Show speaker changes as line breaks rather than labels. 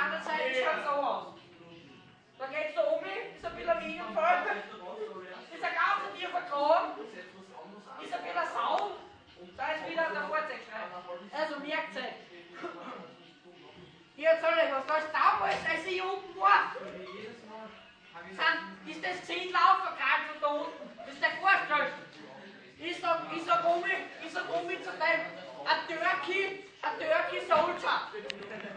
anderen Seite schaut so aus. Da geht's da um, ist ein bisschen Aluminiumfall, ist ein ganz tiefer Graben, ist ein bisschen Sau, da ist wieder der Fahrzeugschreiber. Also merkt euch. Ich erzähle euch was, da ist damals, als ich unten war, ist das 10 Laufverkehrt von da unten, das ist der Vorstand. Ich sag um mich zu dem, a Turkey Soldier.